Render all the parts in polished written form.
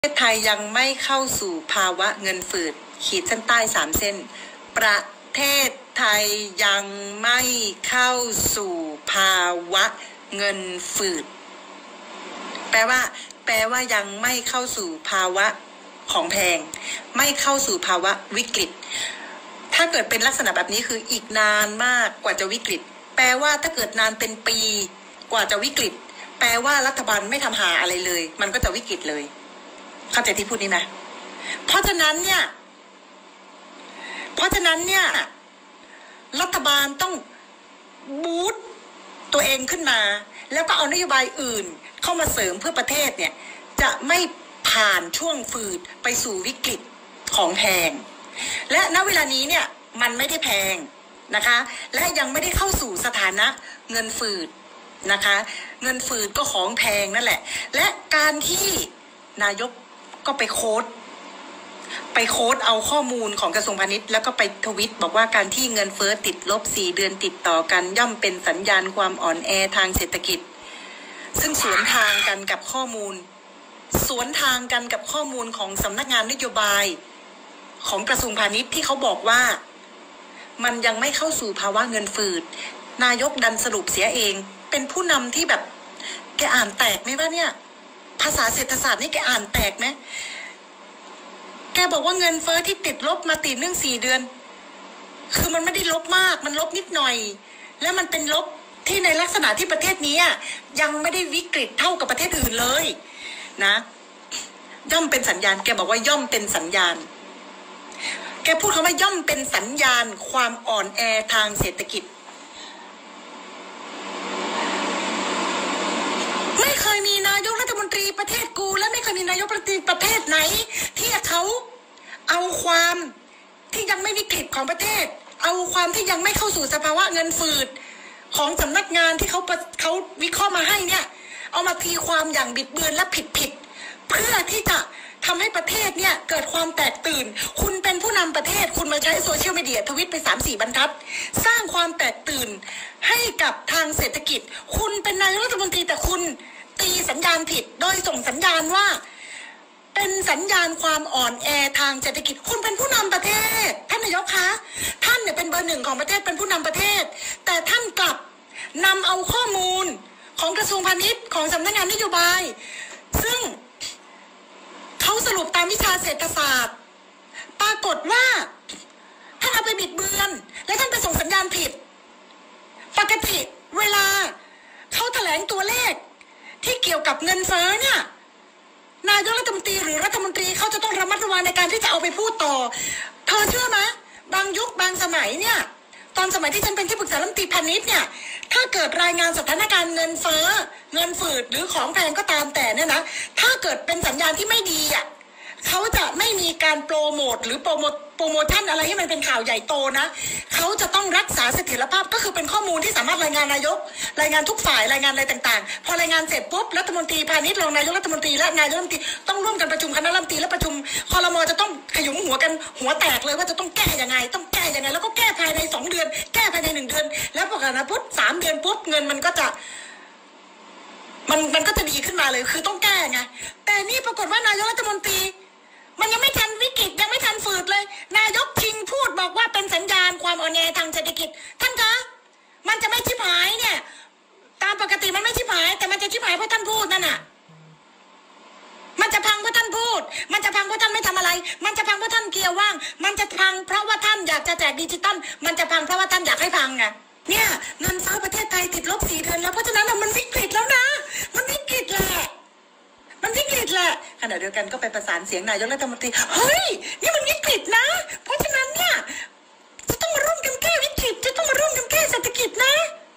ประเทศไทยยังไม่เข้าสู่ภาวะเงินฝืดขีดเส้นใต้3 เส้นประเทศไทยยังไม่เข้าสู่ภาวะเงินฝืดแปลว่ายังไม่เข้าสู่ภาวะของแพงไม่เข้าสู่ภาวะวิกฤตถ้าเกิดเป็นลักษณะแบบนี้คืออีกนานมากกว่าจะวิกฤตแปลว่าถ้าเกิดนานเป็นปีกว่าจะวิกฤตแปลว่ารัฐบาลไม่ทำหาอะไรเลยมันก็จะวิกฤตเลยเข้าใจที่พูดนี้ไหมเพราะฉะนั้นเนี่ยรัฐบาลต้องบูสต์ตัวเองขึ้นมาแล้วก็เอานโยบายอื่นเข้ามาเสริมเพื่อประเทศเนี่ยจะไม่ผ่านช่วงฝืดไปสู่วิกฤตของแพงและณเวลานี้เนี่ยมันไม่ได้แพงนะคะและยังไม่ได้เข้าสู่สถานะเงินฝืดนะคะเงินฝืดก็ของแพงนั่นแหละและการที่นายกก็ไปโค้ดเอาข้อมูลของกระทรวงพาณิชย์แล้วก็ไปทวิตบอกว่าการที่เงินเฟ้อติดลบ4 เดือนติดต่อกันย่อมเป็นสัญญาณความอ่อนแอทางเศรษฐกิจซึ่งสวนทางกันกับข้อมูลของสำนักงานนโยบายของกระทรวงพาณิชย์ที่เขาบอกว่ามันยังไม่เข้าสู่ภาวะเงินฝืดนายกดันสรุปเสียเองเป็นผู้นำที่แบบแกอ่านแตกไหมว่าเนี่ยภาษาเศรษฐศาสตร์นี่แกอ่านแตกไหมแกบอกว่าเงินเฟ้อที่ติดลบมาติดเรื่อง4 เดือนคือมันไม่ได้ลบมากมันลบนิดหน่อยแล้วมันเป็นลบที่ในลักษณะที่ประเทศนี้ยังไม่ได้วิกฤตเท่ากับประเทศอื่นเลยนะย่อมเป็นสัญญาณแกบอกว่าย่อมเป็นสัญญาณแกพูดคำว่าย่อมเป็นสัญญาณความอ่อนแอทางเศรษฐกิจไม่เคยมีนายกรัฐมนตรีประเทศกูและไม่เคยมีนายกรัฐมนตรีประเทศไหนที่เขาเอาความที่ยังไม่วิกฤตของประเทศเอาความที่ยังไม่เข้าสู่สภาวะเงินฝืดของสำนักงานที่เขาวิเคราะห์มาให้เนี่ยเอามาตีความอย่างบิดเบือนและผิดเพื่อที่จะทำให้ประเทศเนี่ยเกิดความแตกตื่นคุณเป็นผู้นำประเทศคุณมาใช้โซเชียลมีเดียทวิตไป 3-4 บรรทัดสร้างความแตกตื่นให้กับทางเศรษฐกิจคุณเป็นนายกรัฐมนตรีแต่คุณตีสัญญาณผิดโดยส่งสัญญาณว่าเป็นสัญญาณความอ่อนแอทางเศรษฐกิจคุณเป็นผู้นำประเทศท่านนายกคะท่านเนี่ยเป็นเบอร์ 1ของประเทศเป็นผู้นำประเทศแต่ท่านกลับนำเอาข้อมูลของกระทรวงพาณิชย์ของสำนักงานนโยบายซึ่งเขาสรุปตามวิชาเศรษฐศาสตร์ปรากฏว่าท่านเอาไปบิดเบือนและท่านไปส่งสัญญาณผิดปกติเวลาเขาแถลงตัวเลขที่เกี่ยวกับเงินเฟ้อเนี่ยนายกรัฐมนตรีหรือรัฐมนตรีเขาจะต้องระมัดระวังในการที่จะเอาไปพูดต่อเธอเชื่อไหมบางยุคบางสมัยเนี่ยตอนสมัยที่ฉันเป็นที่ปรึกษารัฐมนตรีพาณิชย์เนี่ยถ้าเกิดรายงานสถานการณ์เงินเฟ้อเงินฝืดหรือของแพงก็ตามแต่เนี่ยนะถ้าเกิดเป็นสัญญาณที่ไม่ดีเขาจะไม่มีการโปรโมทหรือโปรโมชั่นอะไรให้มันเป็นข่าวใหญ่โตนะเขาจะต้องรักษาเสถียรภาพก็คือเป็นข้อมูลที่สามารถรายงานนายกรายงานทุกฝ่ายรายงานอะไรต่างๆพอรายงานเสร็จปุ๊บรัฐมนตรีพาณิชย์รองนายกรัฐมนตรีและนายกรัฐมนตรีต้องร่วมกันประชุมคณะรัฐมนตรีและประชุมครม.จะต้องขยุมหัวกันหัวแตกเลยว่าจะต้องแก้ยังไงแล้วก็แก้ภายใน2 เดือนแก้ภายใน1 เดือนแล้วพอกันนะปุ๊บ3 เดือนปุ๊บเงินมันก็จะดีขึ้นมาเลยคือต้องแก้ไงแต่นี่ปรากฏว่านายกรัฐมนตรีมันยังไม่ทันวิกฤตยังไม่ทันฝืดเลยนายกชิงพูดบอกว่าเป็นสัญญาณความอ่อนแอทางเศรษฐกิจท่านคะมันจะไม่ชิบหายเนี่ยตามปกติมันไม่ชิบหายแต่มันจะชิบหายเพราะท่านพูดนั่นน่ะมันจะพังเพราะท่านพูดมันจะพังเพราะท่านไม่ทำอะไรมันจะพังเพราะท่านเกียร์ว่างมันจะพังเพราะว่าท่านอยากจะแจกดิจิตอลมันจะพังเพราะว่าท่านอยากให้พังไงเนี่ยเงินเฟ้อประเทศไทยติดลบ4 เดือนแล้วเพราะฉะนั้นมันวิกฤตแล้วนะมันวิกฤตแหละขณะเดียวกันก็ไปประสานเสียงนายกรัฐมนตรีเฮ้ยนี่มันวิกฤตนะเพราะฉะนั้นเนี่ยจะต้องมาร่วมกันแก้วิกฤตจะต้องมาร่วมกันแก้เศรษฐกิจนะ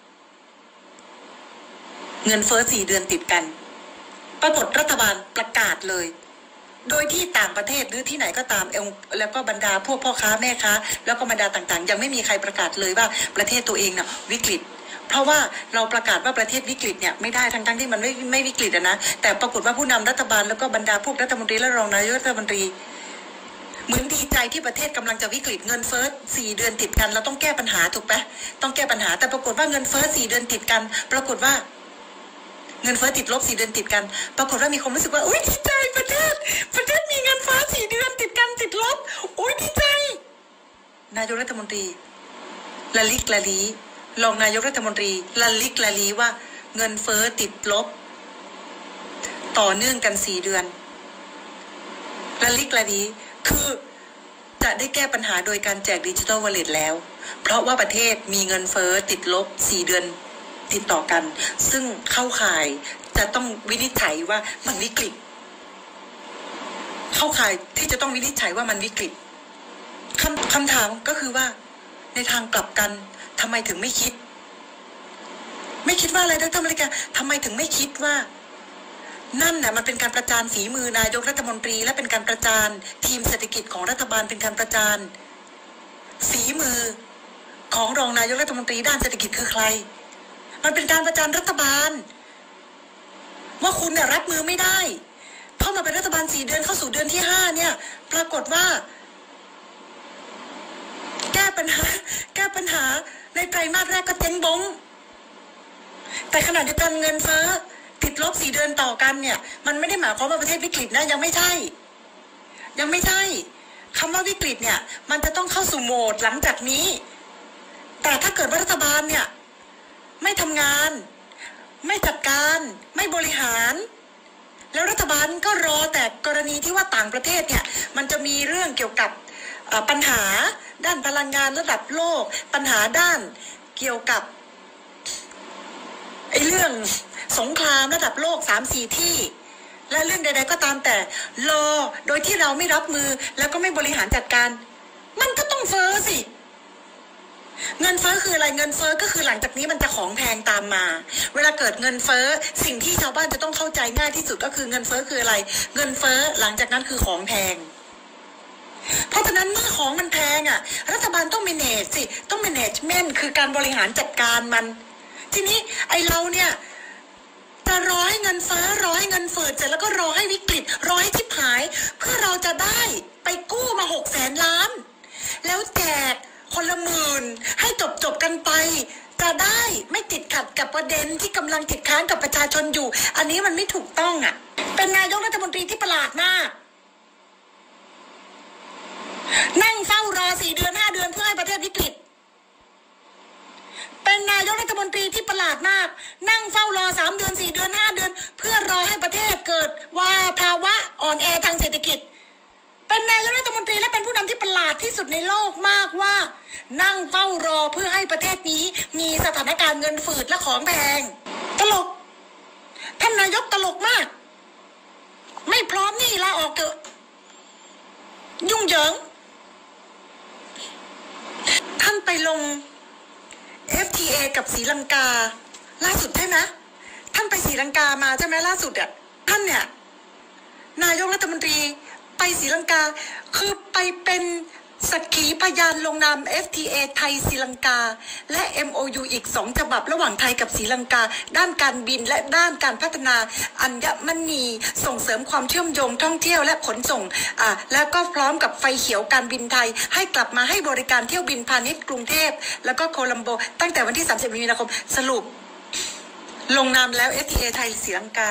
เงินเฟ้อ4 เดือนติดกันปรากฏรัฐบาลประกาศเลยโดยที่ต่างประเทศหรือที่ไหนก็ตามแล้วก็บรรดาพวกพ่อค้าแม่ค้าแล้วก็บรรดาต่างๆยังไม่มีใครประกาศเลยว่าประเทศตัวเองน่ะวิกฤตเพราะว่าเราประกาศว่าประเทศวิกฤตเนี่ยไม่ได้ทั้งที่มันไม่วิกฤตนะแต่ปรากฏว่าผู้นำรัฐบาลแล้วก็บรรดาพวกรัฐมนตรีและรองนายกรัฐมนตรีเหมือนดีใจที่ประเทศกำลังจะวิกฤตเงินเฟ้อ4 เดือนติดกันเราต้องแก้ปัญหาถูกไหมต้องแก้ปัญหาแต่ปรากฏว่าเงินเฟ้อ4 เดือนติดกันปรากฏว่าเงินเฟ้อติดลบ4 เดือนติดกันปรากฏว่ามีความรู้สึกว่าอุ้ยดีใจประเทศมีเงินเฟ้อ4 เดือนติดกันติดลบอุ้ยดีใจนายกรัฐมนตรีละลิกละลีรองนายกรัฐมนตรีละลิกละลีว่าเงินเฟ้อติดลบต่อเนื่องกัน4 เดือนละลิกละลีคือจะได้แก้ปัญหาโดยการแจกดิจิทัลวอลเล็ตแล้วเพราะว่าประเทศมีเงินเฟ้อติดลบ4 เดือนติดต่อกันซึ่งเข้าข่ายจะต้องวินิจฉัยว่ามันวิกฤตเข้าข่ายที่จะต้องวินิจฉัยว่ามันวิกฤตคำถามก็คือว่าในทางกลับกันทำไมถึงไม่คิดว่าอะไรดร.มริกาทำไมถึงไม่คิดว่านั่นน่ะมันเป็นการประจานฝีมือนายกรัฐมนตรีและเป็นการประจานทีมเศรษฐกิจของรัฐบาลเป็นการประจานฝีมือของรองนายกรัฐมนตรีด้านเศรษฐกิจคือใครมันเป็นการประจานรัฐบาลว่าคุณเนี่ยรับมือไม่ได้เข้ามาเป็นรัฐบาล4 เดือนเข้าสู่เดือนที่5เนี่ยปรากฏว่าแก้ปัญหาในไตรมาสแรกก็เจ๊งบงแต่ขณะเดียวกันเงินเฟ้อติดลบ4 เดือนต่อกันเนี่ยมันไม่ได้หมายความว่าประเทศวิกฤตนะยังไม่ใช่คำว่าวิกฤตเนี่ยมันจะต้องเข้าสู่โหมดหลังจากนี้แต่ถ้าเกิดว่ารัฐบาลเนี่ยไม่ทำงานไม่จัดการไม่บริหารแล้วรัฐบาลก็รอแต่กรณีที่ว่าต่างประเทศเนี่ยมันจะมีเรื่องเกี่ยวกับปัญหาด้านพลังงานระดับโลกปัญหาด้านเกี่ยวกับเรื่องสงครามระดับโลก 3-4 ที่และเรื่องใดๆก็ตามแต่รอโดยที่เราไม่รับมือแล้วก็ไม่บริหารจัดการมันก็ต้องเฟ้อสิเงินเฟ้อคืออะไรเงินเฟ้อก็คือหลังจากนี้มันจะของแพงตามมาเวลาเกิดเงินเฟ้อสิ่งที่ชาวบ้านจะต้องเข้าใจง่ายที่สุดก็คือเงินเฟ้อคืออะไรเงินเฟ้อหลังจากนั้นคือของแพงเพราะฉะนั้นเมื่อของมันแพงอ่ะรัฐบาลต้อง manage สิต้อง management คือการบริหารจัดการมันทีนี้ไอเราเนี่ยจะรอให้เงินเฟ้อรอให้เงินฝืดเสร็จแล้วก็รอให้วิกฤตรอให้ชิบหายเพื่อเราจะได้ไปกู้มา600,000 ล้านแล้วแจกคนละ10,000ให้จบกันไปจะได้ไม่ติดขัดกับประเด็นที่กำลังติดค้างกับประชาชนอยู่อันนี้มันไม่ถูกต้องอ่ะเป็นนายกรัฐมนตรีที่ประหลาดมากนั่งเฝ้ารอ4 เดือน 5 เดือนเพื่อให้ประเทศวิกฤตเป็นนายกรัฐมนตรีที่ประหลาดมากนั่งเฝ้ารอ3 เดือน 4 เดือน 5 เดือนเพื่อรอให้ประเทศเกิดว่าภาวะอ่อนแอทางเศรษฐกิจเป็นนายกรัฐมนตรีและเป็นผู้นำที่ประหลาดที่สุดในโลกมากว่านั่งเฝ้ารอเพื่อให้ประเทศนี้มีสถานการณ์เงินฝืดและของแพงตลกท่านนายกตลกมากไม่พร้อมนี่ลาออกเถอะยุ่งเหยิงท่านไปลง FTA กับศรีลังกาล่าสุดใช่ไหมท่านไปศรีลังกามาใช่ไหมล่าสุดอ่ะท่านเนี่ยนายกรัฐมนตรีไปศรีลังกาคือไปเป็นสักขีพยานลงนาม FTA ไทยศรีลังกาและ MOU อีก2 ฉบับระหว่างไทยกับศรีลังกาด้านการบินและด้านการพัฒนาอัญมณีส่งเสริมความเชื่อมโยงท่องเที่ยวและขนส่งแล้วก็พร้อมกับไฟเขียวการบินไทยให้กลับมาให้บริการเที่ยวบินพาณิชย์กรุงเทพแล้วก็โคลัมโบตั้งแต่วันที่30 มีนาคมสรุปลงนามแล้ว FTA ไทยศรีลังกา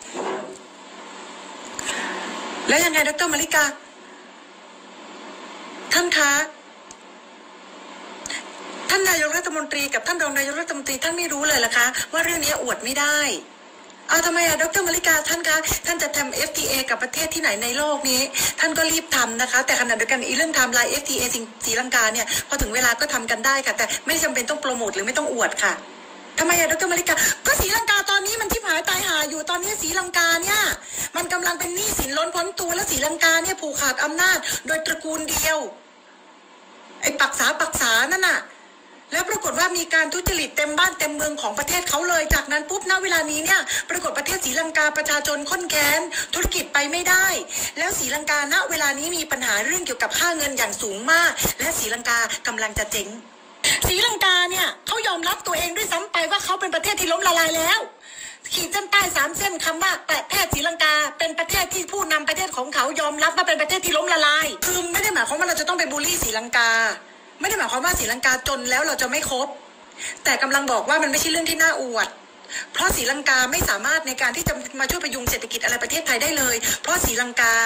แล้วยังไงดร.มริกาท่านคะท่านนายกรัฐมนตรีกับท่านรองนายกรัฐมนตรีท่านไม่รู้เลยเหรอคะว่าเรื่องนี้อวดไม่ได้ทำไมดร.มริกาท่านคะท่านจะทำ FTA กับประเทศที่ไหนในโลกนี้ท่านก็รีบทำนะคะแต่ขณะเดียวกันเรื่องไทม์ไลน์ FTA ศรีลังกาเนี่ยพอถึงเวลาก็ทำกันได้ค่ะแต่ไม่จำเป็นต้องโปรโมทหรือไม่ต้องอวดค่ะทำไมดร.มริกาก็ศรีลังกาตอนนี้มันที่หายตายหาอยู่ตอนนี้ศรีลังกาเนี่ยมันกำลังเป็นหนี้สินล้นพ้นตัวและศรีลังกาเนี่ยผูกขาดอำนาจโดยตระกูลเดียวไอ้ปักษานั่นน่ะแล้วปรากฏว่ามีการทุจริตเต็มบ้านเต็มเมืองของประเทศเขาเลยจากนั้นปุ๊บณเวลานี้เนี่ยปรากฏประเทศศรีลังกาประชาชนข้นแค้นธุรกิจไปไม่ได้แล้วศรีลังกาณเวลานี้มีปัญหาเรื่องเกี่ยวกับค่าเงินอย่างสูงมากและศรีลังกากำลังจะเจ๊งศรีลังกาเนี่ยเขายอมรับตัวเองด้วยซ้ำไปว่าเขาเป็นประเทศที่ล้มละลายแล้วขีดเส้นใต้3 เส้นคำว่าประเทศศรีลังกาเป็นประเทศที่ผู้นำประเทศของเขายอมรับว่าเป็นประเทศที่ล้มละลายคือไม่ได้หมายความว่าเราจะต้องไปบูลลี่ศรีลังกาไม่ได้หมายความว่าศรีลังกาจนแล้วเราจะไม่คบแต่กำลังบอกว่ามันไม่ใช่เรื่องที่น่าอวดเพราะศรีลังกาไม่สามารถในการที่จะมาช่วยพยุงเศรษฐกิจอะไรประเทศไทยได้เลยเพราะศรีลังกา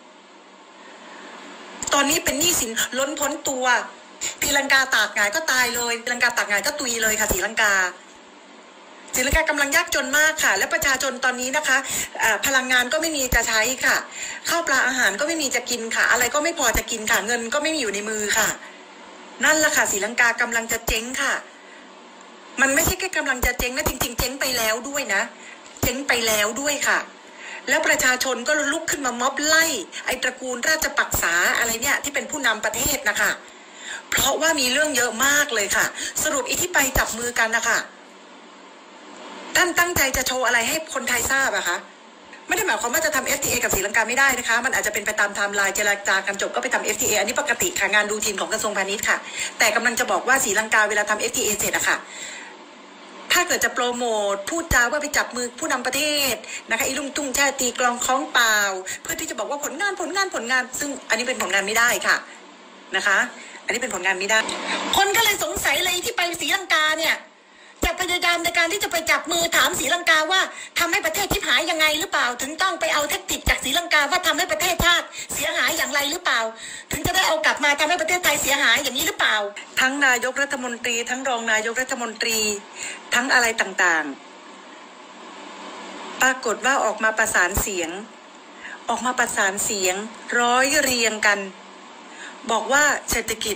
ตอนนี้เป็นหนี้สินล้นพ้นตัวศรีลังกาตากหงายก็ตายเลยศรีลังกาตากหงายก็ตุยเลยค่ะศรีลังกากำลังยากจนมากค่ะและประชาชนตอนนี้นะคะพลังงานก็ไม่มีจะใช้ค่ะข้าวปลาอาหารก็ไม่มีจะกินค่ะอะไรก็ไม่พอจะกินค่ะเงินก็ไม่มีอยู่ในมือค่ะนั่นแหละค่ะศรีลังกากำลังจะเจ๊งค่ะมันไม่ใช่แค่กำลังจะเจ๊งนะจริงๆเจ๊งไปแล้วด้วยนะเจ๊งไปแล้วด้วยค่ะแล้วประชาชนก็ลุกขึ้นมาม็อบไล่ไอ้ตระกูลราชปักษาอะไรเนี่ยที่เป็นผู้นำประเทศนะคะเพราะว่ามีเรื่องเยอะมากเลยค่ะสรุปอีที่ไปจับมือกันนะคะท่านตั้งใจจะโชว์อะไรให้คนไทยทราบอะคะไม่ได้หมายความว่าจะทำ FTA กับศรีลังกาไม่ได้นะคะมันอาจจะเป็นไปตามไทม์ไลน์เจรจากันจบก็ไปทำ FTA อันนี้ปกติค่ะงานรูทีนของกระทรวงพาณิชย์ค่ะแต่กำลังจะบอกว่าศรีลังกาเวลาทำ FTA เสร็จอะค่ะถ้าเกิดจะโปรโมทพูดจาว่าไปจับมือผู้นำประเทศนะคะอีลุงตุ้งแช่ตีกลองคล้องเปล่าเพื่อที่จะบอกว่าผลงานซึ่งอันนี้เป็นผลงานไม่ได้ค่ะนะคะอันนี้เป็นผลงานไม่ได้คนก็เลยสงสัยเลยที่ไปศรีลังกาเนี่ยจะพยายามในการที่จะไปจับมือถามศรีลังกาว่าทำให้ประเทศทิพหายยังไงหรือเปล่าถึงต้องไปเอาเทคนิคจากศรีลังกาว่าทำให้ประเทศชาติเสียหายอย่างไรหรือเปล่าถึงจะได้เอากลับมาทำให้ประเทศไทยเสียหายอย่างนี้หรือเปล่าทั้งนายกรัฐมนตรีทั้งรองนายกรัฐมนตรีทั้งอะไรต่างๆปรากฏว่าออกมาประสานเสียงร้อยเรียงกันบอกว่าเศรษฐกิจ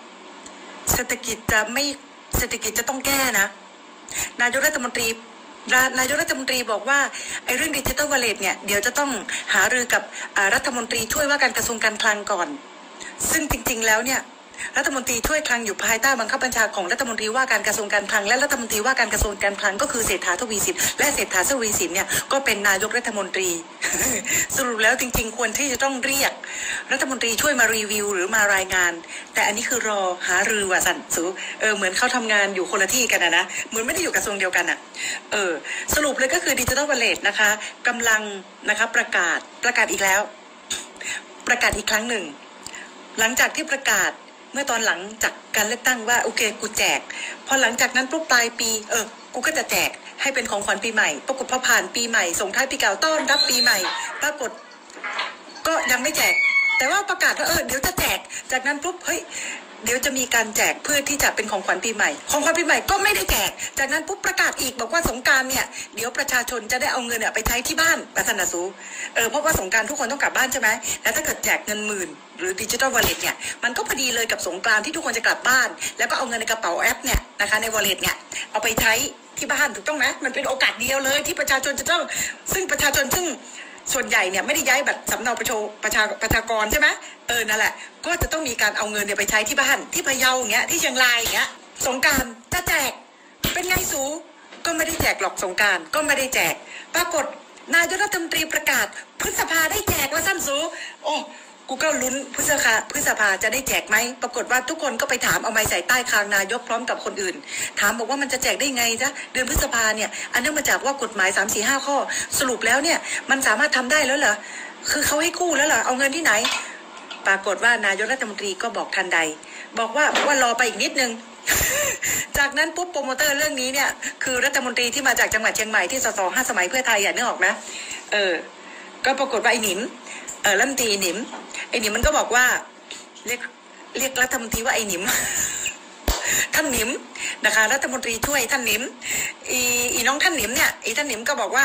จะต้องแก้นะนายกรัฐมนตรีบอกว่าไอ้เรื่องดิจิทัลวอลเล็ตเนี่ยเดี๋ยวจะต้องหารือกับรัฐมนตรีช่วยว่าการกระทรวงการคลังก่อนซึ่งจริงๆแล้วเนี่ยรัฐมนตรีช่วยคลังอยู่ภายใต้บังคับบัญชาของรัฐมนตรีว่าการกระทรวงการคลังและรัฐมนตรีว่าการกระทรวงการคลังก็คือเศรษฐาทวีสินและเศรษฐาทวีสินเนี่ยก็เป็นนายกรัฐมนตรี สรุปแล้วจริงๆควรที่จะต้องเรียกรัฐมนตรีช่วยมารีวิวหรือมารายงานแต่อันนี้คือรอหารือว่าสันสูเหมือนเขาทำงานอยู่คนละที่กันนะเหมือนไม่ได้อยู่กระทรวงเดียวกันสรุปเลยก็คือดิจิทัลวอลเล็ตนะคะกำลังนะคะประกาศอีกแล้วประกาศอีกครั้งหนึ่งหลังจากที่ประกาศเมื่อตอนหลังจากการเลือกตั้งว่าโอเคกูแจกพอหลังจากนั้นปุ๊บปลายปีกูก็จะแจกให้เป็นของขวัญปีใหม่ปรากฏพอผ่านปีใหม่ส่งท้ายปีเก่าต้อนรับปีใหม่ปรากฏก็ยังไม่แจกแต่ว่าประกาศว่าเดี๋ยวจะแจกจากนั้นปุ๊บเฮ้ยเดี๋ยวจะมีการแจกเพื่อที่จะเป็นของขวัญปีใหม่ของขวัญปีใหม่ก็ไม่ได้แจกจากนั้นปุ๊บประกาศอีกบอกว่าสงกรานต์เนี่ยเดี๋ยวประชาชนจะได้เอาเงินไปใช้ที่บ้านปัสนาสูเพราะว่าสงกรานต์ทุกคนต้องกลับบ้านใช่ไหมแล้วถ้าเกิดแจกเงิน10,000หรือดิจิทัลวอลเล็ตเนี่ยมันก็พอดีเลยกับสงกรานต์ที่ทุกคนจะกลับบ้านแล้วก็เอาเงินในกระเป๋าแอปเนี่ยนะคะในวอลเล็ตเนี่ยเอาไปใช้ที่บ้านถูกต้องไหมมันเป็นโอกาสเดียวเลยที่ประชาชนจะต้องซึ่งประชาชนซึ่งส่วนใหญ่เนี่ยไม่ได้ย้ายแบบสำเนาประชากรใช่ไหมนั่นแหละก็จะต้องมีการเอาเงินเนี่ยไปใช้ที่บ้านที่พะเยาอย่างเงี้ยที่เชียงรายอย่างเงี้ยสงกรานต์จะแจกเป็นไงสูก็ไม่ได้แจกหรอกสงกรานต์ก็ไม่ได้แจกปรากฏนายกรัฐมนตรีประกาศพฤษภาได้แจกว่าสั้นสูโอ้กูก็ลุ้นพฤษภาจะได้แจกไหมปรากฏว่าทุกคนก็ไปถามเอาไม้ใส่ใต้คางนายกพร้อมกับคนอื่นถามบอกว่ามันจะแจกได้ไงจ๊ะเดือนพฤษภาเนี่ยอันนี้มาจากว่ากฎหมาย3-4-5 ข้อสรุปแล้วเนี่ยมันสามารถทำได้แล้วเหรอคือเขาให้กู้แล้วเหรอเอาเงินที่ไหนปรากฏว่านายกรัฐมนตรีก็บอกทันใดบอกว่ารอไปอีกนิดนึง จากนั้นปุ๊บโปรโมเตอร์เรื่องนี้เนี่ยคือรัฐมนตรีที่มาจากจังหวัดเชียงใหม่ที่สส5 สมัยเพื่อไทยนึกออกนะก็ปรากฏว่าไอ้หนิมรัฐมนตรีหนิมไอ้หนิมมันก็บอกว่าเรียกรัฐมนตรีว่าไอ้หนิม ท่านหนิมนะคะรัฐมนตรีช่วยท่านหนิมอีน้องท่านหนิมเนี่ยท่านหนิมก็บอกว่า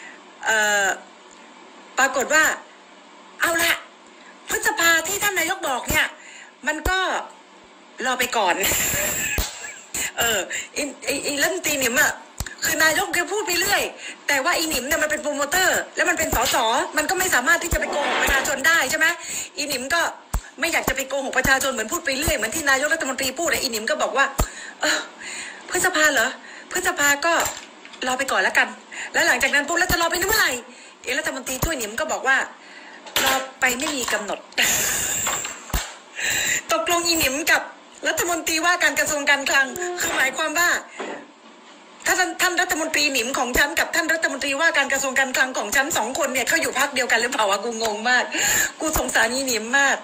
ปรากฏว่าเอาละพฤษภาที่ท่านนายกบอกเนี่ยมันก็รอไปก่อน รัฐมนตรีหนิมคือนายกแกพูดไปเรื่อยแต่ว่าอีหนิมเนี่ยมันเป็นโปรโมเตอร์แล้วมันเป็นสสมันก็ไม่สามารถที่จะไปโกหกประชาชนได้ใช่ไหมอีหนิมก็ไม่อยากจะไปโกหกประชาชนเหมือนพูดไปเรื่อยเหมือนที่นายกรัฐมนตรีพูดอีหนิมก็บอกว่าพฤษภาเหรอพฤษภาก็รอไปก่อนแล้วกันแล้วหลังจากนั้นปุ๊บแล้วจะรอไปเมื่อไหร่รัฐมนตรีช่วยหนิมก็บอกว่ารอไปไม่มีกำหนด ตกลงอีหนิมกับรัฐมนตรีว่าการกระทรวงการคลังคือหมายความว่าถ้าท่านรัฐมนตรีหนิมของฉันกับท่านรัฐมนตรีว่าการกระทรวงการคลังของฉัน2 คนเนี่ยเขาอยู่พรรคเดียวกันหรือเปล่าวะกูงงมากกูสงสารอีหนิมมาก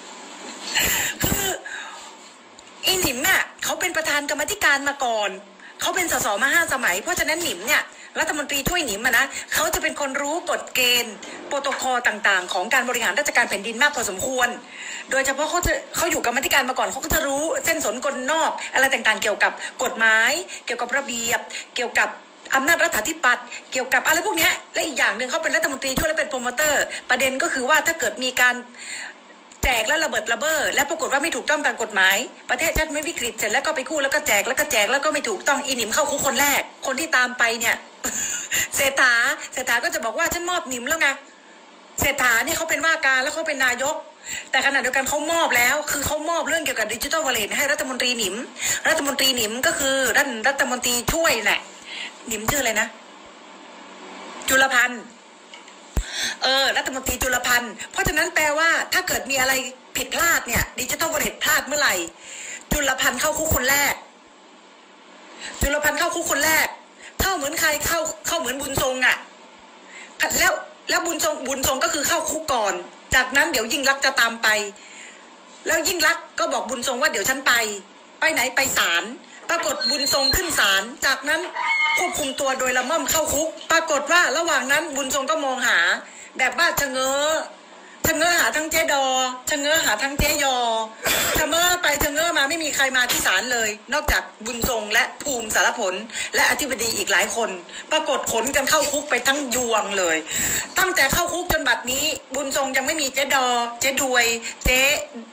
คืออีหนิมน่ะเขาเป็นประธานกรรมธิการมาก่อนเขาเป็นสสมา5 สมัยเพราะฉะนั้นหนิมเนี่ยรัฐมนตรีช่วยหนิมนะเขาจะเป็นคนรู้กฎเกณฑ์โปรโตคอลต่างๆของการบริหารราชการแผ่นดินมากพอสมควรโดยเฉพาะเขาอยู่กรรมาธิการมาก่อนเขาก็จะรู้เส้นสนกลนอกอะไรต่างๆเกี่ยวกับกฎหมายเกี่ยวกับระเบียบเกี่ยวกับอำนาจรัฐาธิปัตย์เกี่ยวกับอะไรพวกนี้และอีกอย่างหนึ่งเขาเป็นรัฐมนตรีช่วยและเป็นโปรโมเตอร์ประเด็นก็คือว่าถ้าเกิดมีการแจกแล้วระเบิดระเบ้อและปรากฏว่าไม่ถูกต้องตามกฎหมายประเทศชาติไม่วิกฤตเสร็จแล้วก็ไปกู้แล้วก็แจกแล้วก็แจกแล้วก็ไม่ถูกต้องอีหนิมเข้าคุกคนแรกคนที่ตามไปเนี่ย เศรษฐาก็จะบอกว่าฉันมอบหนิมแล้วไงเศรษฐาเนี่ยเขาเป็นว่าการแล้วเขาเป็นนายกแต่ขณะเดียวกันเขามอบแล้วคือเขามอบเรื่องเกี่ยวกับดิจิทัลวอลเล็ตให้รัฐมนตรีหนิมรัฐมนตรีหนิมก็คือรัฐมนตรีช่วยแหละหนิมชื่ออะไรนะจุลพันธ์รัฐมนตรีจุลพันธ์เพราะฉะนั้นแปลว่าถ้าเกิดมีอะไรผิดพลาดเนี่ยดิจิทัลวอลเล็ตพลาดเมื่อไหร่จุลพันธ์เข้าคุกคนแรกจุลพันธ์เข้าคุกคนแรกเข้าเหมือนใครเข้าเหมือนบุญทรงอ่ะแล้วบุญทรงก็คือเข้าคุกก่อนจากนั้นเดี๋ยวยิ่งลักษณ์จะตามไปแล้วยิ่งลักษณ์ก็บอกบุญทรงว่าเดี๋ยวฉันไปไหนไปศาลปรากฏบุญทรงขึ้นศาลจากนั้นควบคุมตัวโดยละม่อมเข้าคุกปรากฏว่าระหว่างนั้นบุญทรงก็มองหาแบบว่าชะเง้อหาทั้งเจ๊ดอชะเง้อหาทั้งเจ๊ยอชะเง้อไปชะเง้อมาไม่มีใครมาที่ศาลเลยนอกจากบุญทรงและภูมิสารผลและอธิบดีอีกหลายคนปรากฏขนกันเข้าคุกไปทั้งยวงเลยตั้งแต่เข้าคุกจนบัดนี้บุญทรงยังไม่มีเจ๊ดอเจ๊ดวยเจ๊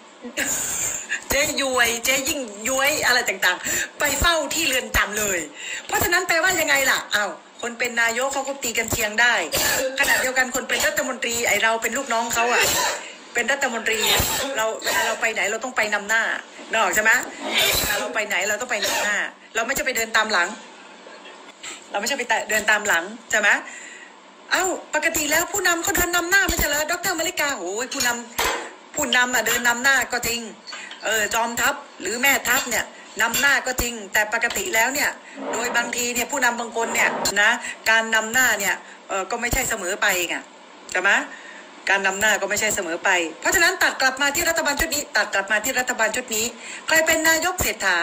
ยวยเจ๊ยิ่งย้วยอะไรต่างๆไปเฝ้าที่เรือนจำเลยเพราะฉะนั้นแปลว่ายังไงล่ะอ้าวคนเป็นนายกเขาก็ตีกันเชียงได้ขณะเดียวกันคนเป็นรัฐมนตรีไอเราเป็นลูกน้องเขาอ่ะเป็นรัฐมนตรีเราเวลาเราไปไหนเราต้องไปนำหน้านึกออกใช่ไหมเวลาเราไปไหนเราต้องไปนำหน้าเราไม่ใช่ไปเดินตามหลังเราไม่ใช่ไปเดินตามหลังใช่ไหมเอ้าปกติแล้วผู้นำเขาเดินนำหน้าไม่ใช่เหรอดร.มลิกาโอ้ยผู้นำอ่ะเดินนำหน้าก็จริงจอมทัพหรือแม่ทัพเนี่ยนำหน้าก็จริงแต่ปกติแล้วเนี่ยโดยบางทีเนี่ยผู้นำบางคนเนี่ยนะการนำหน้าเนี่ยก็ไม่ใช่เสมอไปไงใช่ไหมการนำหน้าก็ไม่ใช่เสมอไปเพราะฉะนั้นตัดกลับมาที่รัฐบาลชุดนี้ใครเป็นนายกเศรษฐา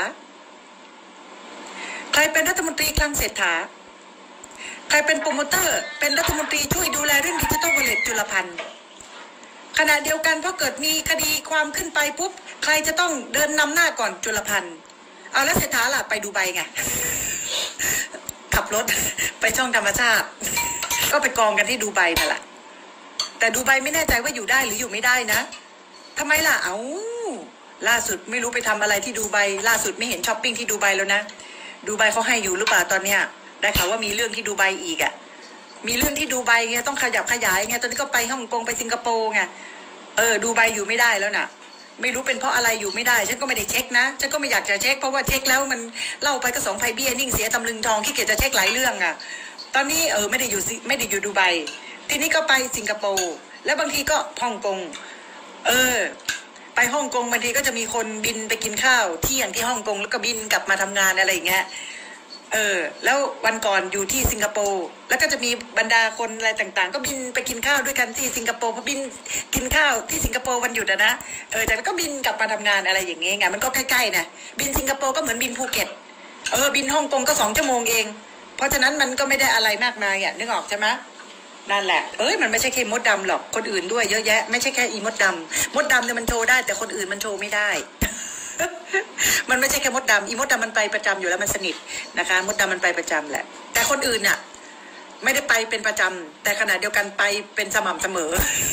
ใครเป็นรัฐมนตรีคลังเศรษฐาใครเป็นโปรโมเตอร์เป็นรัฐมนตรีช่วยดูแลเรื่องดิจิทัลวอลเล็ตจุลพันธ์ขณะเดียวกันพอเกิดมีคดีความขึ้นไปปุ๊บใครจะต้องเดินนำหน้าก่อนจุลพันธ์เอาแล้วเศรษฐาล่ะไปดูไบไงขับรถไปช่องธรรมชาติก็ไปกองกันที่ดูไบนั่นแหละแต่ดูไบไม่แน่ใจว่าอยู่ได้หรืออยู่ไม่ได้นะทำไมล่ะเอ้าล่าสุดไม่รู้ไปทำอะไรที่ดูไบล่าสุดไม่เห็นช้อปปิ้งที่ดูไบแล้วนะดูไบเขาให้อยู่หรือเปล่าตอนเนี้ยได้ข่าวว่ามีเรื่องที่ดูไบอีกอ่ะมีเรื่องที่ดูไบไงต้องขยับขยายไงตอนนี้ก็ไปฮ่องกงไปสิงคโปร์ไงดูไบอยู่ไม่ได้แล้วน่ะไม่รู้เป็นเพราะอะไรอยู่ไม่ได้ฉันก็ไม่ได้เช็คนะฉันก็ไม่อยากจะเช็คเพราะว่าเช็คแล้วมันเล่าไปก็2 ไพเบี้ยนิ่งเสียตำลึงทองขี้เกียจจะเช็คหลายเรื่องอ่ะตอนนี้ไม่ได้อยู่ดูไบทีนี้ก็ไปสิงคโปร์แล้วบางทีก็ฮ่องกงไปฮ่องกงบางทีก็จะมีคนบินไปกินข้าวเที่ยงที่ฮ่องกงแล้วก็บินกลับมาทำงานอะไรอย่างเงี้ยแล้ววันก่อนอยู่ที่สิงคโปร์แล้วก็จะมีบรรดาคนอะไรต่างๆก็บินไปกินข้าวด้วยกันที่สิงคโปร์พอบินกินข้าวที่สิงคโปร์วันหยุดนะจากนั้นก็บินกลับมาทำงานอะไรอย่างเงี้ยไงมันก็ใกล้ๆนะบินสิงคโปร์ก็เหมือนบินภูเก็ตบินฮ่องกงก็2 ชั่วโมงเองเพราะฉะนั้นมันก็ไม่ได้อะไรมากมายนึกออกใช่ไหมนั่นแหละมันไม่ใช่แค่มดดำหรอกคนอื่นด้วยเยอะแยะไม่ใช่แค่อีมดดำเนี่ยมันโชว์ได้แต่คนอื่นมันโชว์ไม่ได้มันไม่ใช่แค่มดดำอีมดดำมันไปประจำอยู่แล้วมันสนิทนะคะมดดำมันไปประจำแหละแต่คนอื่นน่ะไม่ได้ไปเป็นประจำแต่ขณะเดียวกันไปเป็นสม่ำเสมอ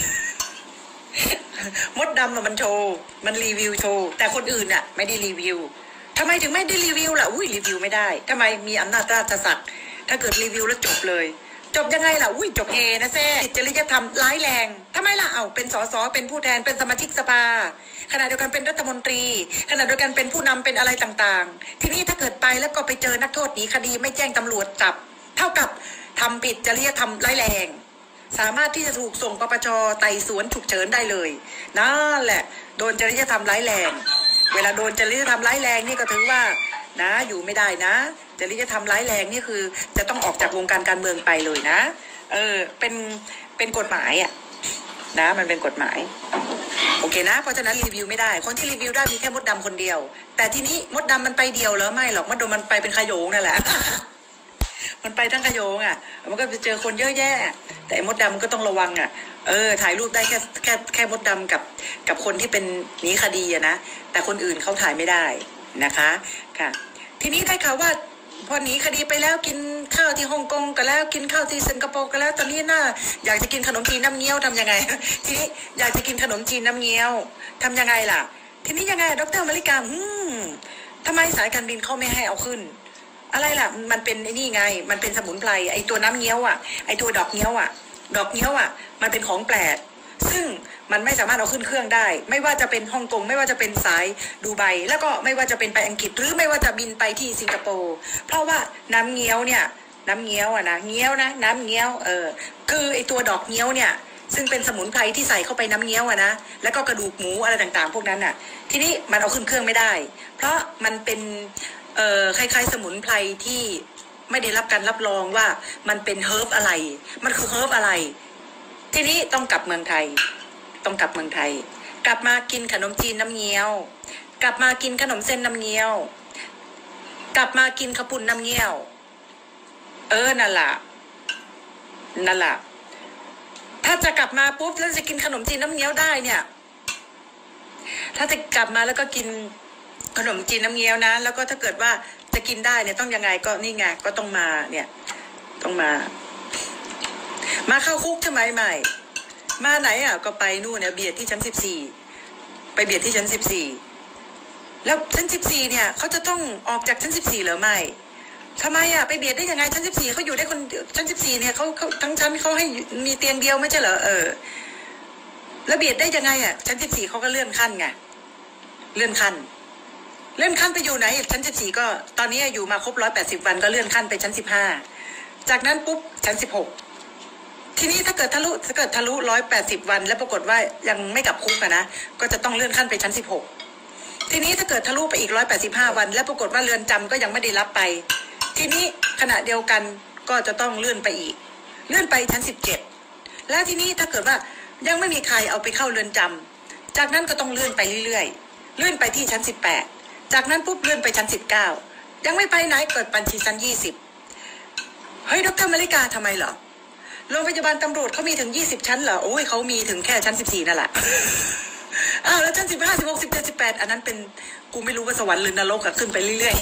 มดดำมันโชว์มันรีวิวโชว์แต่คนอื่นน่ะไม่ได้รีวิวทำไมถึงไม่ได้รีวิวล่ะรีวิวไม่ได้ทำไมมีอำนาจราชศักดิ์ถ้าเกิดรีวิวแล้วจบเลยจบยังไงล่ะจบนะแซ่ผิดจริยธรรมร้ายแรงทำไมล่ะเป็นสสเป็นผู้แทนเป็นสมาชิกสภาขณะเดียวกันเป็นรัฐมนตรีขณะเดียวกันเป็นผู้นำเป็นอะไรต่างๆทีนี้ถ้าเกิดไปแล้วก็ไปเจอนักโทษหนีคดีไม่แจ้งตำรวจจับเท่ากับทำผิดจริยธรรมร้ายแรงสามารถที่จะถูกส่งปปช.ไต่สวนฉุกเฉินได้เลยนั่นแหละโดนจริยธรรมร้ายแรงเวลาโดนจริยธรรมร้ายแรงนี่ก็ถือว่านะอยู่ไม่ได้นะจริยธรรมร้ายแรงนี่คือจะต้องออกจากวงการการเมืองไปเลยนะเป็นกฎหมายนะมันเป็นกฎหมายโอเคนะเพราะฉะนั้นรีวิวไม่ได้คนที่รีวิวได้มีแค่มดดำคนเดียวแต่ทีนี้มดดำมันไปเดียวเหรอไม่หรอกมดดำมันไปเป็นขโยงนั่นแหละ มันไปทั้งขโยงอ่ะมันก็จะเจอคนเยอะแยะแต่มดดำก็ต้องระวังอ่ะถ่ายรูปได้แค่มดดำกับคนที่เป็นหนีคดีอะนะแต่คนอื่นเขาถ่ายไม่ได้นะคะค่ะทีนี้ได้ข่าวว่าพอหนีคดีไปแล้วกินข้าวที่ฮ่องกงก็แล้วกินข้าวที่สิงคโปร์ก็แล้วตอนนี้น่าอยากจะกินขนมจีนน้ำเงี้ยวทำยังไง ทีนี้อยากจะกินขนมจีนน้ำเงี้ยวทำยังไงล่ะทีนี้ยังไงดร.มริกาทำไมสายการบินเขาไม่ให้เอาขึ้นอะไรล่ะมันเป็นไอ้นี่ไงมันเป็นสมุนไพรไอ้ตัวน้ำเงี้ยวอ่ะไอ้ตัวดอกเงี้ยวอ่ะมันเป็นของแปลกซึ่งมันไม่สามารถเอาขึ้นเครื่องได้ไม่ว่าจะเป็นฮ่องกงไม่ว่าจะเป็นสายดูไบแล้วก็ไม่ว่าจะเป็นไปอังกฤษหรือไม่ว่าจะบินไปที่สิงคโปร์เพราะว่าน้ำเงี้ยวเนี่ยน้ำเงี้ยวอะนะเงี้ยวนะน้ำเงี้ยวคือไอ้ตัวดอกเงี้ยวเนี่ยซึ่งเป็นสมุนไพรที่ใส่เข้าไปน้ำเงี้ยวอะนะแล้วก็กระดูกหมูอะไรต่างๆพวกนั้นน่ะทีนี้มันเอาขึ้นเครื่องไม่ได้เพราะมันเป็นคล้ายๆสมุนไพรที่ไม่ได้รับการรับรองว่ามันเป็นเฮิร์บอะไรมันคือเฮิร์บอะไรทีนี้ต้องกลับเมืองไทยกลับมากินขนมจีนน้ำเงี้ยวกลับมากินขนมเส้นน้ำเงี้ยวกลับมากินข้าวปุ้นน้ำเงี้ยวนั่นแหละถ้าจะกลับมาปุ๊บแล้วจะกินขนมจีนน้ำเงี้ยวได้เนี่ยถ้าจะกลับมาแล้วก็กินขนมจีนน้ำเงี้ยวนะแล้วก็ถ้าเกิดว่าจะกินได้เนี่ยต้องยังไงก็นี่ไงก็ต้องมาเนี่ยต้องมาเข้าคุกใช่ไหมไม่มาไหนอ่ะก็ไปนู่นเนี่ยเบียดที่ชั้น14ไปเบียดที่ชั้น14แล้วชั้น14เนี่ยเขาจะต้องออกจากชั้น14หรือไม่ทำไมอ่ะไปเบียดได้ยังไงชั้น14เขาอยู่ได้คนชั้น14เนี่ยเขาทั้งชั้นเขาให้มีเตียงเดียวไม่ใช่เหรอแล้วเบียดได้ยังไงอ่ะชั้น14เขาก็เลื่อนขั้นไงเลื่อนขั้นไปอยู่ไหนชั้น14ก็ตอนนี้อยู่มาครบ180วันก็เลื่อนขั้นไปชั้น15จากนั้นปุ๊บชั้น16ทีนี้ถ้าเกิดทะลุ180วันแล้วปรากฏว่ายังไม่กลับคุกนะก็จะต้องเลื่อนขั้นไปชั้น16ทีนี้ถ้าเกิดทะลุไปอีก185วันแล้วปรากฏว่าเรือนจำก็ยังไม่ได้รับไปทีนี้ขณะเดียวกันก็จะต้องเลื่อนไปอีกเลื่อนไปชั้น17แล้วทีนี้ถ้าเกิดว่ายังไม่มีใครเอาไปเข้าเรือนจำจากนั้นก็ต้องเลื่อนไปเรื่อยๆเลื่อนไปที่ชั้น18จากนั้นปุ๊บเลื่อนไปชั้น19ยังไม่ไปไหนเปิดบัญชีชั้น20เฮ้ยดร.มริกาทำไมเหรอโรงพยาบาลตำรวจเขามีถึง20ชั้นเหรอโอ้ยเขามีถึงแค่ชั้น14นั่นแหละแล้วชั้น15 16 17 18อันนั้นเป็นกูไม่รู้ว่าสวรรค์หรือนรกอะขึ้นไปเรื่อย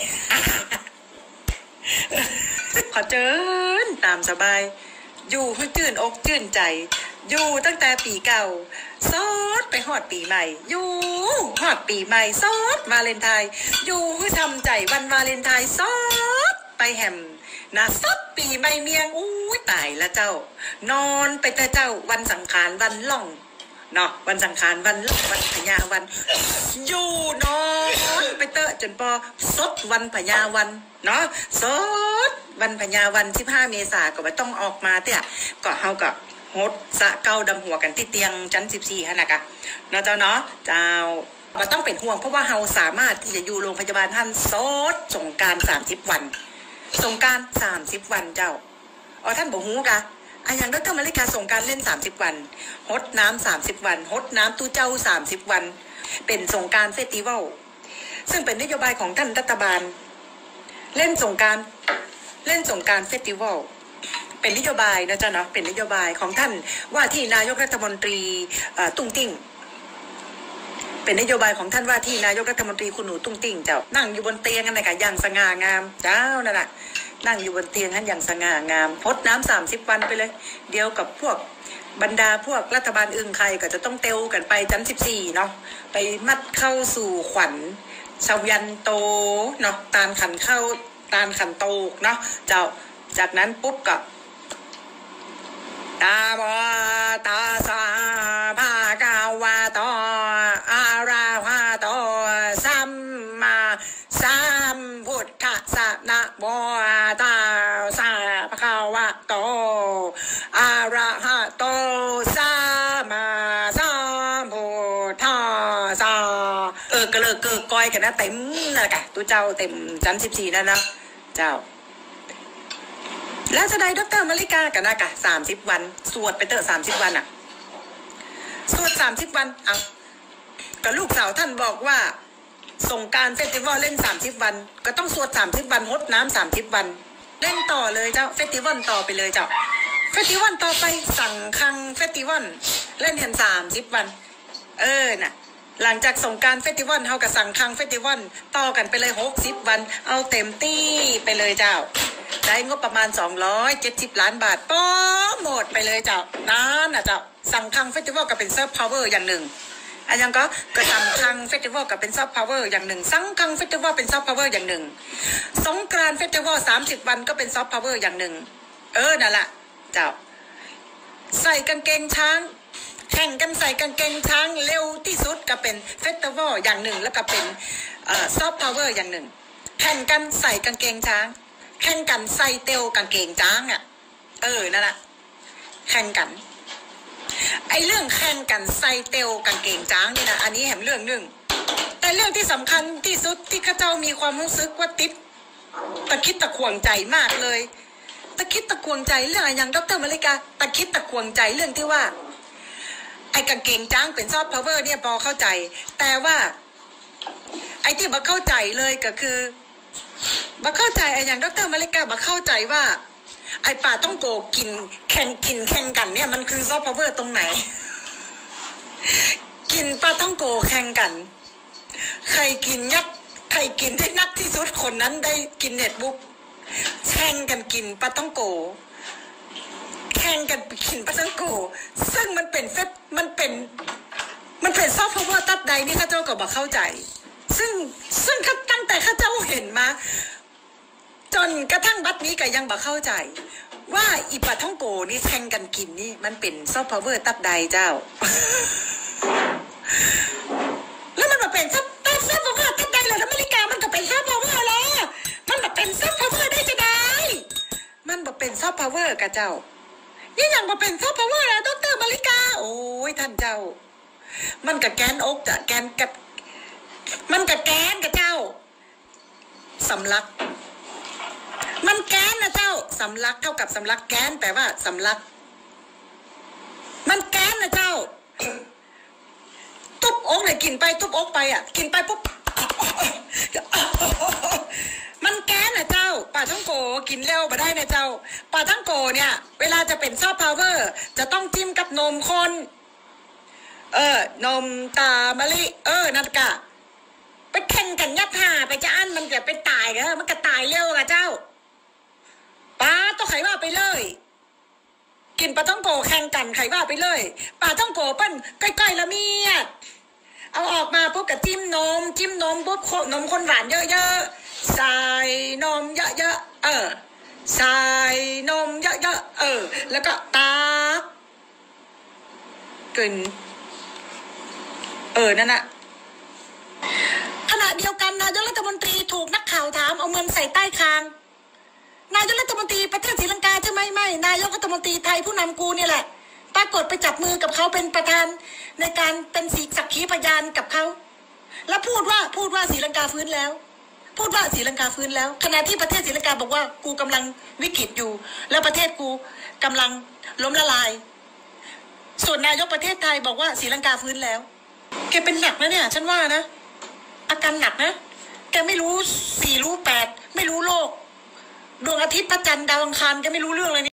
ๆขอเจิญตามสบายอยู่ให้จื่นอกจื่นใจอยู่ตั้งแต่ปีเก่าซอดไปฮอดปีใหม่อยู่ฮอดปีใหม่ซอดวาเลนไทน์อยู่ให้ทำใจวันวาเลนไทน์ซอดไปแฮมนะซอดปีใหม่เมียงอู้ตายละเจ้านอนไปแต่เจ้าวันสังขารวันล่องเนาะวันสังขารวันล่องวันพญาวันอยู่นอนไปเตอะจนพอซดวันพญาวันเนาะซดวันพญาวัน15เมษายนก็ไม่ต้องออกมาเตี้ยก็เฮาก็ฮดสะเก้าดำหัวกันที่เตียงชั้น14ฮะนะคะเนาะเจ้าเนาะเจ้าก็ต้องเป็นห่วงเพราะว่าเฮาสามารถที่จะอยู่โรงพยาบาลท่านซดสงกรานต์30วันสงกรานต์30วันเจ้าท่านบอกฮู้กะอย่างดร.มริกาสงกรานต์เล่น30วันฮดน้ำ30วันฮดน้ำตู้เจ้า30วันเป็นสงกรานต์เฟสติวัลซึ่งเป็นนโยบายของท่านรัฐบาลเล่นสงกรานต์เฟสติวัลเป็นนโยบายนะจ๊ะเนาะเป็นนโยบายของท่านว่าที่นายกรัฐมนตรีตุ้งติ้งเป็นนโยบายของท่านว่าที่นายกรัฐมนตรีคุณหนูตุ้งติ้งเจ้านั่งอยู่บนเตียงกันนะคะอย่างสง่างามเจ้านั่นแหละนั่งอยู่บนเตียงกันอย่างสง่างามพดน้ำ30วันไปเลยเดียวกับพวกบรรดาพวกรัฐบาลอื่นใครก็จะต้องเตวกันไปชั้น14เนาะไปมัดเข้าสู่ขวัญชาวยันโตเนาะตาลขันเข้าตาลขันโตเนาะเจ้าจากนั้นปุ๊บก็ตาบอตาสาภากาวาโตอาราภาโตสัมมาสัมพุทธัสสะนะโมตัสสะภะคะวะโตอะระหะโตสัมมาสัมพุทธัสสะก็เลยเกิดก้อยกันนะเต็มนะกะตัวเจ้าเต็มชั้น14นั่นนะเจ้าแล้วจะได้ดร.มริกากันนะกะ30วันสวดไปเตอะ30วันอ่ะสวด30วันกับลูกสาวท่านบอกว่าสงกรานต์เฟสติวัลเล่น30 วันก็ต้องสวด30 วันงดน้ำ30 วันเล่นต่อเลยเจ้าเฟสติวัลต่อไปเลยเจ้าเฟสติวัลต่อไปสั่งคังเฟสติวัลเล่นเห็น30 วันน่ะหลังจากสงกรานต์เฟสติวัลเขากับสั่งคังเฟสติวัลต่อกันไปเลย60 วันเอาเต็มที่ไปเลยเจ้าได้งบประมาณ270 ล้านบาทโป้หมดไปเลยเจ้านั่นน่ะเจ้าสั่งคังเฟสติวัลก็เป็นเซิร์ฟพาวเวอร์อย่างหนึ่งอันยังก็สั่งคังเฟสติวัลกับเป็นซอฟต์พาวเวอร์อย่างหนึ่งสั่งคังเฟสติวัลเป็นซอฟต์พาวเวอร์อย่างหนึ่งสงกรานต์เฟสติวัล30 วันก็เป็นซอฟต์พาวเวอร์อย่างหนึ่งนั่นแหละเจ้าใส่กางเกงช้างแข่งกันใส่กางเกงช้างเร็วที่สุดก็เป็นเฟสติวัลอย่างหนึ่งแล้วก็เป็นซอฟต์พาวเวอร์อย่างหนึ่งแข่งกันใส่กางเกงช้างแข่งกันใส่เตียวกางเกงช้างนั่นแหละแข่งกันไอเรื่องแข่งกันใส่เตียวกางเกงช้างนี่นะอันนี้แหมเรื่องหนึ่งแต่เรื่องที่สำคัญที่สุดที่ข้าเจ้ามีความรู้สึกว่าติดตะคิดตะขวงใจมากเลยตะคิดตะขวงใจเรื่องอย่างดร.มาริกาตะคิดตะขวงใจเรื่องที่ว่าไอกางเกงช้างเป็นซอฟต์พาวเวอร์เนี่ยพอเข้าใจแต่ว่าไอที่บ่เข้าใจเลยก็คือบ่เข้าใจไออย่างดร.มาริกาบ่เข้าใจว่าไอป่าต้องโกกินแข่งกันเนี่ยมันคือซอฟต์พาวเวอร์ตรงไหนกินปลาต้องโกแข่งกันใครกินได้นักที่สุดคนนั้นได้กินเน็ตบุ๊กแข่งกันกินปลาต้องโกแข่งกันกินปลาต้องโกซึ่งมันเป็นซอฟต์พาวเวอร์ตับใดนี่ข้าเจ้าก็บ่เข้าใจซึ่งตั้งแต่ข้าเจ้าเห็นมาจนกระทั่งบัดนี้ก็ยังบ่เข้าใจว่าอีปลาท่องโกนี่แข่งกันกินนี่มันเป็นซอฟต์พาวเวอร์ตับใดเจ้า แล้วมันมาเป็นซอฟต์พาวเวอร์ตับใดเลยอเมริกามันก็เป็นซอฟต์พาวเวอร์แล้วมันมาเป็นซอฟต์พาวเวอร์ได้จะได้มันมาเป็นซอฟต์พาวเวอร์กับเจ้านี่ยังมาเป็นซอฟต์พาวเวอร์แล้วดร.มาริกาโอ้ยท่านเจ้ามันกับแกนอกจ้ะแกนกับมันกับแกนกับเจ้าสำลักมันแกนนะเจ้าสำลักเท่ากับสำลักแกนแปลว่าสำลักมันแกนนะเจ้าตุ๊บอกเลยกินไปตุ๊บอกไปกินไปปุ๊บมันแกนนะเจ้าปลาท่องโกกินเร็วมาได้นะเจ้าปลาท่องโกเนี่ยเวลาจะเป็นซอฟต์พาวเวอร์จะต้องจิ้มกับนมคนนมตามะลินั่นกะไปแข่งกันยัดห่าไปจะอันมันจะไปตายมันก็ตายเร็วอะเจ้าปลาต้องไขว่าไปเลยกินปลาท่องโกแข่งกันไขว่าไปเลยปลาท่องโกปั้นใกล้ๆละเมียดเอาออกมาปุ๊บกับจิ้มนมปุ๊บนมข้นหวานเยอะๆใส่นมเยอะๆใส่นมเยอะๆแล้วก็ตักกินนั่นน่ะขณะเดียวกันนายกรัฐมนตรีถูกนักข่าวถามเอาเงินใส่ใต้คางนายกรัฐมนตรีประเทศศรีลังกาใช่ไหมไม่นายกรัฐมนตรีไทยผู้นำกูเนี่ยแหละปรากฏไปจับมือกับเขาเป็นประธานในการเป็นสักขีพยานกับเขาแล้วพูดว่าศรีลังกาฟื้นแล้วพูดว่าศรีลังกาฟื้นแล้วขณะที่ประเทศศรีลังกาบอกว่ากูกำลังวิกฤตอยู่แล้วประเทศกูกำลังล้มละลายส่วนนายกประเทศไทยบอกว่าศรีลังกาฟื้นแล้วแกเป็นหนักนะเนี่ยฉันว่านะอาการหนักนะแกไม่รู้4รู้8ไม่รู้โลกดวงอาทิตย์พระจันทร์ดาวอังคารแกไม่รู้เรื่องเลย